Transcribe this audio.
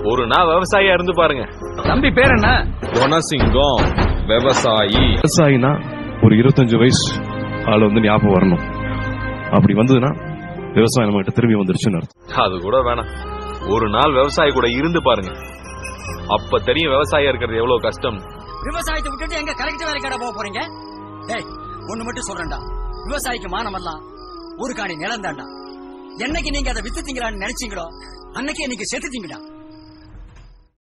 ஒரு நாள் விவசாயியா இருந்து பாருங்க. தம்பி பேர் என்ன? குணசிங்கம். விவசாயி. விவசாயினா ஒரு 25 வயசு ஆள் ஞாபகம் வரணும். அப்படி வந்ததுன்னா விவசாயம் நம்ம கிட்ட திரும்பி வந்துருச்சுன்னு அர்த்தம். அது கூட வேணாம். ஒரு நாள் விவசாயி கூட இருந்து பாருங்க. அப்ப தெரியும் விவசாயியா இருக்கிறது எவ்வளவு கஷ்டம். விவசாயத்தை விட்டுட்டு எங்க கரெக்ட் வேலைக்கார போக போறீங்க? ஒண்ணு மட்டும் சொல்றேன்டா, விவசாயிக்கு மானமெல்லாம் ஒரு காணி நிலம் தாண்டா. என்னைக்கு நீங்க அதை வித்துட்டீங்களான்னு நினைச்சீங்களோ அன்னைக்கு இன்னைக்கு செத்துட்டீங்கடா.